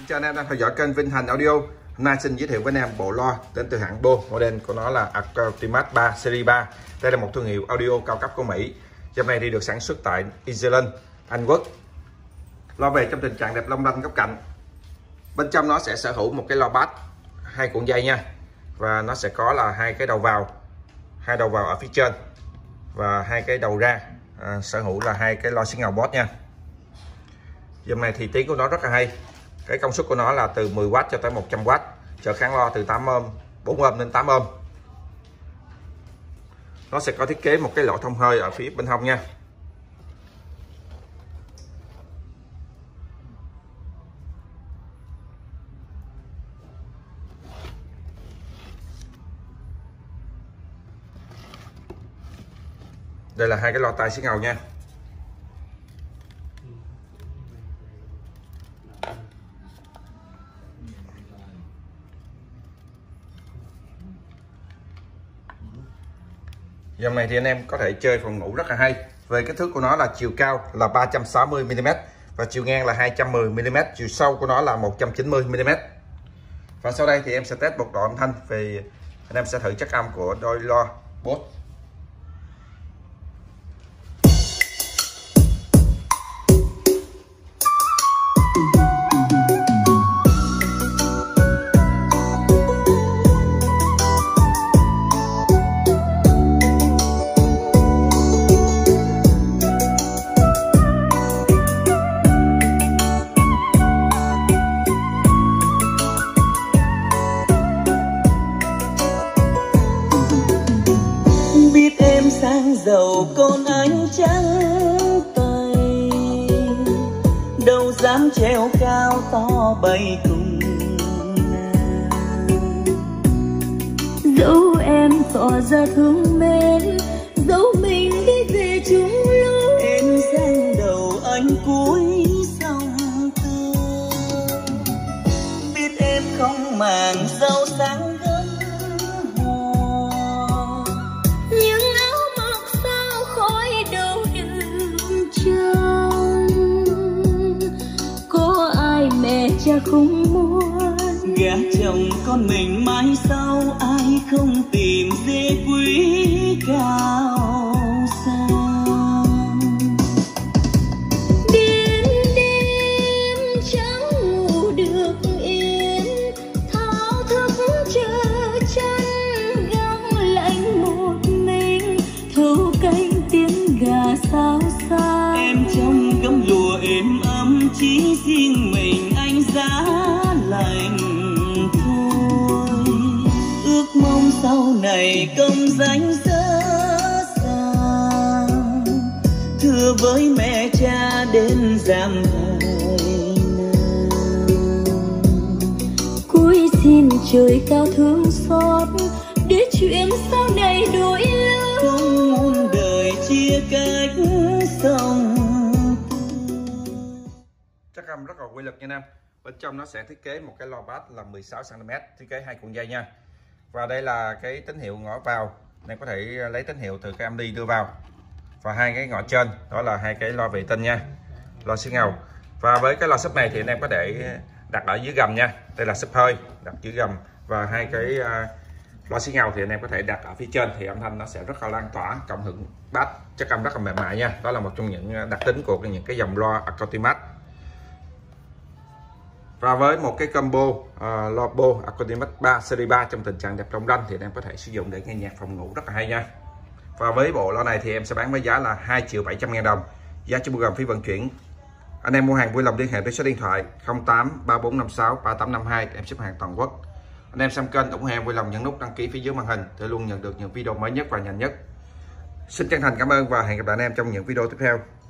Chào anh em đang theo dõi kênh Vinh Thành Audio. Hôm nay xin giới thiệu với anh em bộ loa đến từ hãng Bose, model của nó là Acoustimax 3 Series 3. Đây là một thương hiệu audio cao cấp của Mỹ. Dòng này thì được sản xuất tại Ireland, Anh Quốc. Loa về trong tình trạng đẹp long lanh góc cạnh. Bên trong nó sẽ sở hữu một cái loa bass 2 cuộn dây nha, và nó sẽ có là hai đầu vào ở phía trên và hai cái đầu ra. Sở hữu là hai cái loa xi ngầu Bose nha. Dòng này thì tiếng của nó rất là hay. Cái công suất của nó là từ 10W cho tới 100W, trở kháng loa từ 8 ohm, 4 ohm đến 8 ohm. Nó sẽ có thiết kế một cái lỗ thông hơi ở phía bên hông nha. Đây là hai cái loa tai xi ngầu nha. Dòng này thì anh em có thể chơi phòng ngủ rất là hay. Về kích thước của nó là chiều cao là 360mm và chiều ngang là 210mm, chiều sâu của nó là 190mm. Và sau đây thì em sẽ test một đoạn âm thanh về anh em sẽ thử chất âm của đôi loa Bose. Sang giàu con anh trắng tay, đâu dám treo cao to bay cùng dẫu em tỏ ra thương mến, dẫu mình đi về chung lối. Em sang đầu anh cuối sông tư, biết em không màng giàu sáng gấm cha không muốn gả chồng con mình mãi sau, ai không tìm dê quý cao sang. Đêm đêm chẳng ngủ được yên, thao thức chờ chân găng lạnh một mình, thâu canh tiếng gà sao xa. Em trong gấm lụa êm ấm, chỉ riêng mình anh giá lạnh thôi. Ước mong sau này công danh dở dàng, thưa với mẹ cha đến giam thời cúi xin trời cao thương xót, để chuyện sau này đổi lối. không muôn đời chia cách sông. Chất âm rất là quy lực nha anh em. Bên trong nó sẽ thiết kế một cái loa bass là 16cm, thiết kế 2 cuộn dây nha. Và đây là cái tín hiệu ngõ vào, nên có thể lấy tín hiệu từ cái âm đi đưa vào. Và hai cái ngõ trên đó là hai cái loa vệ tinh nha, loa xi ngầu. Và với cái loa sub này thì anh em có thể đặt ở dưới gầm nha. Đây là sub hơi đặt dưới gầm, và hai cái loa xi ngầu thì anh em có thể đặt ở phía trên, thì âm thanh nó sẽ rất là lan tỏa, cộng hưởng bass, chất âm rất là mềm mại nha. Đó là một trong những đặc tính của những cái dòng loa Acoustimax. Và với một cái combo loa Bose Acoustimax 3 Series 3 trong tình trạng đẹp long lanh thì anh em có thể sử dụng để nghe nhạc phòng ngủ rất là hay nha. Và với bộ loa này thì em sẽ bán với giá là 2.700.000 đồng, giá chưa bao gồm phí vận chuyển. Anh em mua hàng vui lòng liên hệ với số điện thoại 08 3456 3852 để em ship hàng toàn quốc. Anh em xem kênh ủng hộ em vui lòng nhấn nút đăng ký phía dưới màn hình để luôn nhận được những video mới nhất và nhanh nhất. Xin chân thành cảm ơn và hẹn gặp lại anh em trong những video tiếp theo.